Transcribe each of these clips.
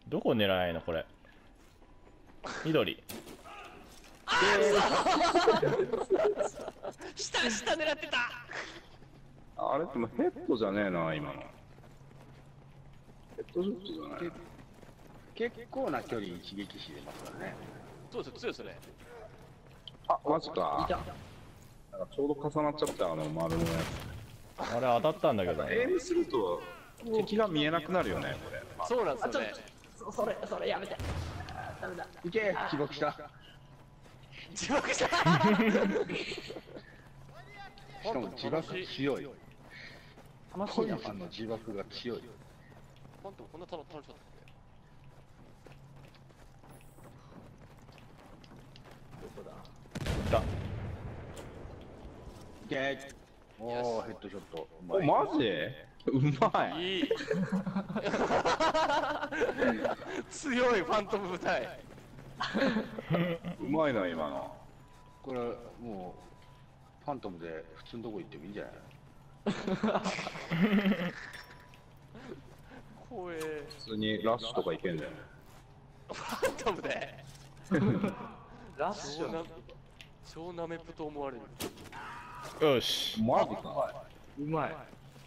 どこ狙えんのこれ。緑。 下狙ってた。 あれでもヘッドじゃねえな、今の。ヘッドショットじゃない。 結構な距離一撃死でますからね。 そうですよ、強いそれ。 あ、マジか。なんかちょうど重なっちゃった、あの丸のやあれ当たったんだけどつ。エームすると敵が見えなくなるよね、これ。 そうなんですよね。 それやめて。ダメだ。 いけ、起爆した。 自爆した。 しかも自爆強い。 楽しいな。 ポイファンの自爆が強い。 ファントムこんな楽しかったっどこだ。 いた。 いけ。おー、ヘッドショット。うお、 まい。 マジうまけ。 い。 いい。強いファントム部隊。 うまいな、今の。 これ、もう、ファントムで普通のとこ行ってもいいんじゃない？ 怖え。 普通にラッシュとかいけんだよね。 ファントムで。 ラッシュ。 超ナメプと思われる。 よし。 マジか。 うまい。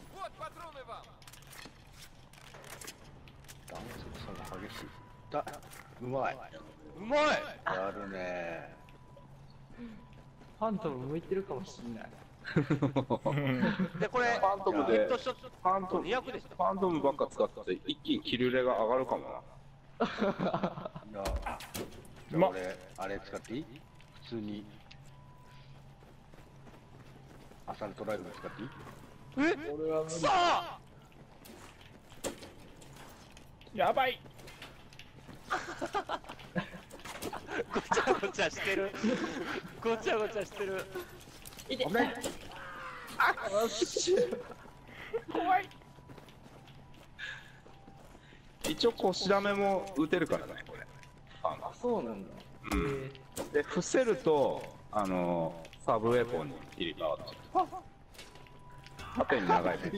ダメ差が激しい。うまい。 うまい。 やるねファントム向いてるかもしれない。 でこれファントムでヘッドショットファントム、 200でした。 ファントムばっか使って一気にキルレが上がるかもな。 じゃあ俺、あれ使っていい？普通に。アサルトライフル使っていい？ 俺は無理。 さあ。 やばい。 ごちゃごちゃしてる。ごちゃごちゃしてる。 いて。 危ない。 怖い。 一応腰ダメも打てるからね、これ。 あ、そうなんだ。 で、伏せると、サブウェポンに切り替わっちゃう。縦に長いね。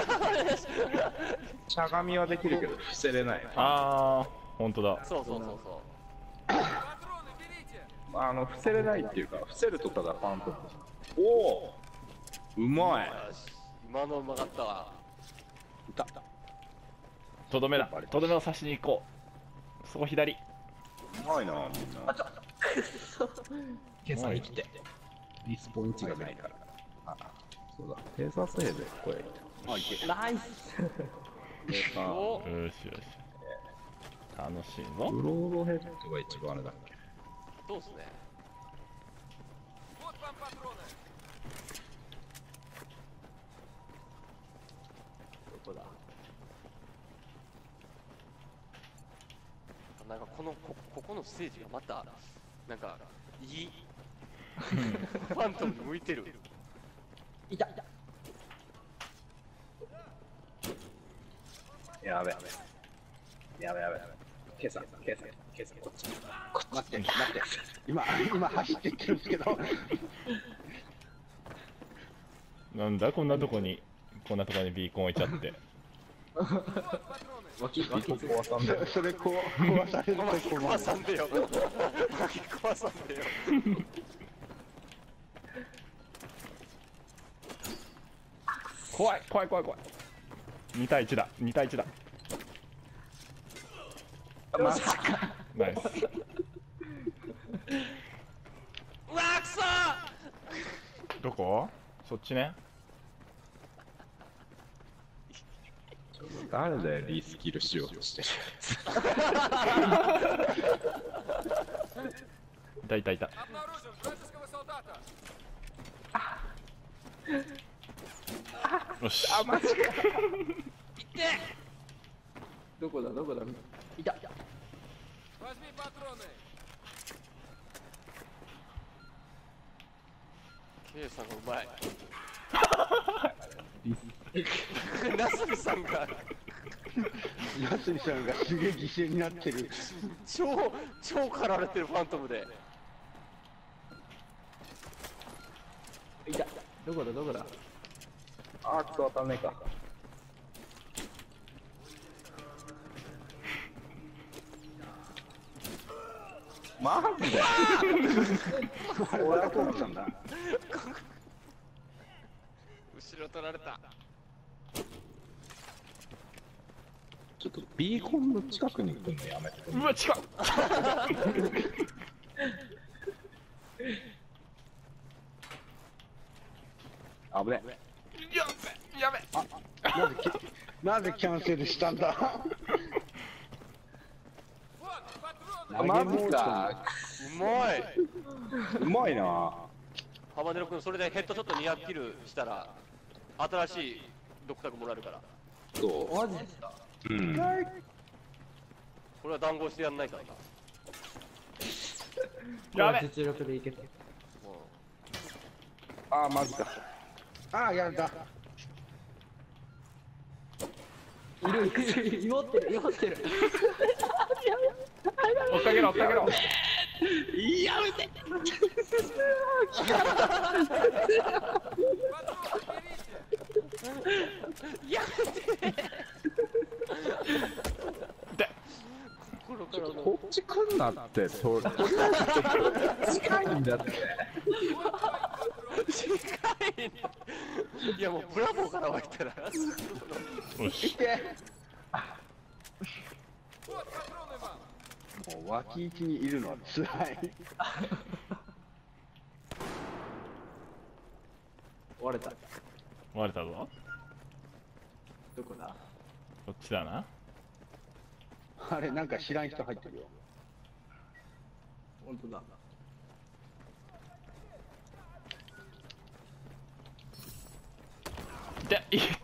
しゃがみはできるけど、伏せれない。 あー、ほんとだ。 そうそうそうそ伏せれないっていうか、伏せるとただパンと。おお、うまい。 う。よし、今のうまかったわ。 いた。 とどめだ。とどめを刺しに行こう。そこ左。 うまいな、みんな。 計算生きて。 リスポンチがないから。あ、そうだ。テーサーセーブ、これ。 あ、いけ。 ナイス。 テーサー、 お、 よしよし。楽しいぞ。 ブロードヘッドが一番あれだっけ。 そうっすね。 どこだ。 なんかここのステージがまたなんかいいファントムに向いてる。 いた。 やべ。やべ。ケイさん、こっち。 待って。今走ってってるんですけど。 なんだこんなとこにビーコン置いちゃって。 脇壊さんで。 それ壊されると巻き困る。 壊さんでよ。巻き壊さんでよ。 怖い。2対1だ。 マジか。 ナイス。 うわーくそー。 どこ？そっちね。 誰だよ、リスキルしようとしてる。 いた。よし。 あ、マジか。 どこだ。いた。 ケイさんがうまい。ナスビさんがナスビさんがすげえ犠牲になってる。 超狩られてるファントムで。 いた。どこだ。 あ、くそ当たんねえか。 マジで俺が通ってたんだ。 後ろ取られた。 ちょっとビーコンの近くに来るのやめて。 うわ近っ。 危ね。 やべ。 なぜキャンセルしたんだ。 マジか。 うまい。 うまいな。 ハバネロ君、それでヘッドショット200キルしたら、新しい独特もらえるから。 そマジですか？ う。うん。 これは談合してやんないからな。 やべ。 実力でいけた。 あー、マジか。 ああ、やだ。 いる、祈ってる、祈ってる。 追っかけろ追っかけろ。 心からの。 こっち来んなって、とりあえず近いんだって。 近い。いやもうブラボーから湧いたら。 よし。 もう脇位置にいるのは辛い。 割れた。 割れたぞ。 どこだ？ こっちだな。 あれ、なんか知らん人入ってるよ。 本当だ。 いって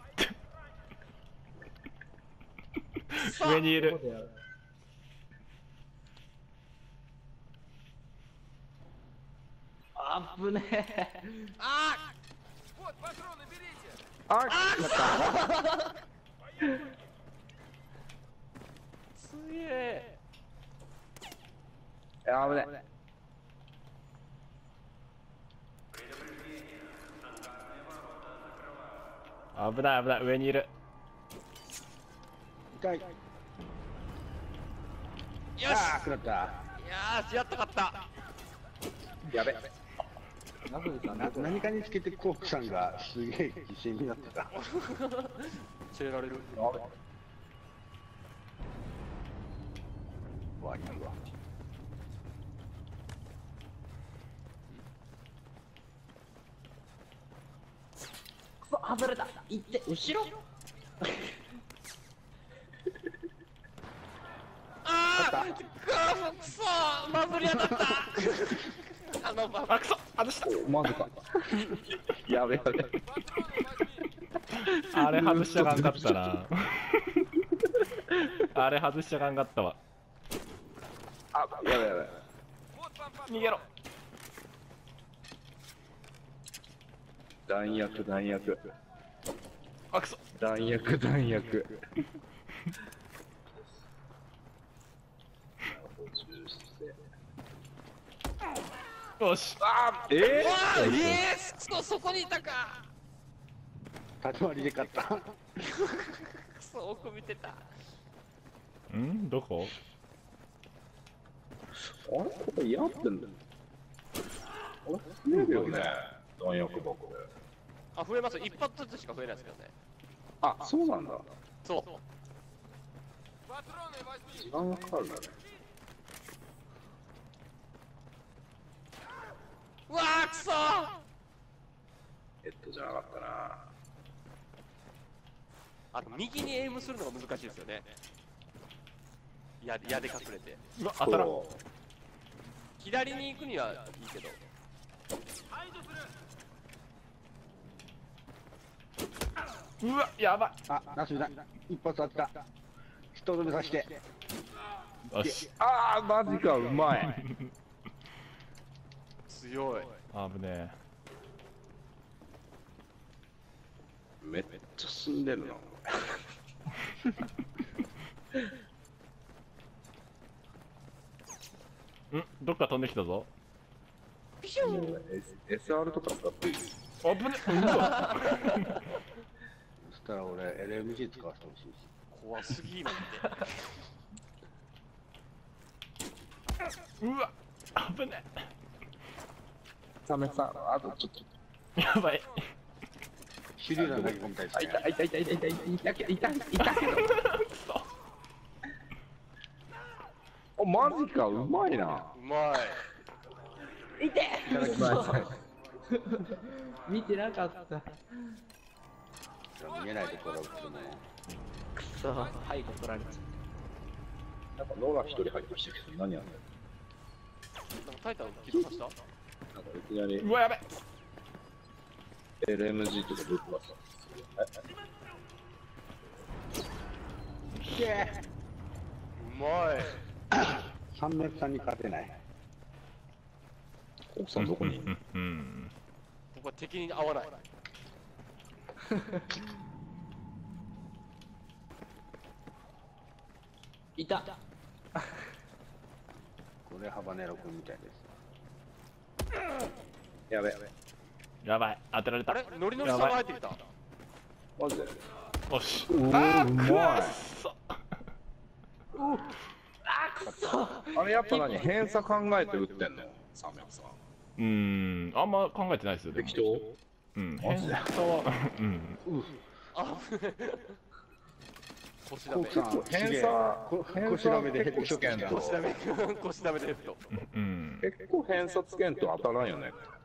上にいる。 あぶねえ。 ああ、 すげえ。 やべね。 危ない危ない、上にいる。 痛い。 よし。 ああ、食らった。 いやー、やったかった。 やべ。 ラブさん、 何かにつけてコークさんがすげえ自信になってた。 教えられる。 わ、いいわ。 くそ、外れた。いって、後ろ。 ああ、くそー、マブリ当たった。あのマブ。 あ、くそ外した。 マジか。やべやべ。 あれ外しちゃかんかったな。あれ外しちゃかんかったわ。 あ、やべやべ。 逃げろ。 弾薬弾薬。 あ、くそ。 弾薬弾薬。 よし。 あー、 うわー、そこにいたか。 立ち回りで勝った。 くそ、奥見てた。 んどこ？ あれこれやってんだ。あれ増えるよね。弾薬箱で。 あ、増えます。一発ずつしか増えないですけどね。 あ、そうなんだ。 そう。 時間がかかるんだね。 うわー、くそー。 じゃなかったな。 右にエイムするのが難しいですよね。矢で隠れて。 うわ、当たらん。 左に行くにはいいけど。 うわ、やばい。 あ、ナスだ。一発あった。人止めさせて。 よし。 あー、マジか、うまい。 強い。 危ねめっちゃ進んでるな。 え。どっか飛んできたぞ。 SR とか使っていい？ 危ね。うわ。 そしたら俺 LMG 使わせてほしいし。 怖すぎるって。 うわ。 危ねサメさん、あとちょっと。 え。やばい。 手榴弾投げ込みたいですね。 痛い痛い痛い痛い痛い痛い痛い痛い。お、マジか、うまいな。 うまい。 いただきます。 見てなかった。 見えないところを撃つの。 くそ、背後取られちゃっなんか野が一人入ってましたけど、何やんの。 なんかタイタン起動させた？ なんかいきなりうわ、やべ。 LMG とか出てます。 うまい。 三メさんに勝てない。 奥さんどこにいるの？ うん。 ここは敵に合わない。 いた。 これハバネロ君みたいです。 やべ。 やばい。当てられた。 あれノリノリさんが入ってきた。 マジで。 よし。 うあー、 うまいくっそ。 あれやっぱ何偏差考えて打ってんの？サメさん。 あんま考えてないですよ。でも適当？ うん。 マジで偏差は、うん。 あ腰ダメ。 コウさん、 偏差腰ダメでヘッドショットした。 腰ダメ。腰ダメでヘッド。 うん。 結構偏差つけんと当たらんよね。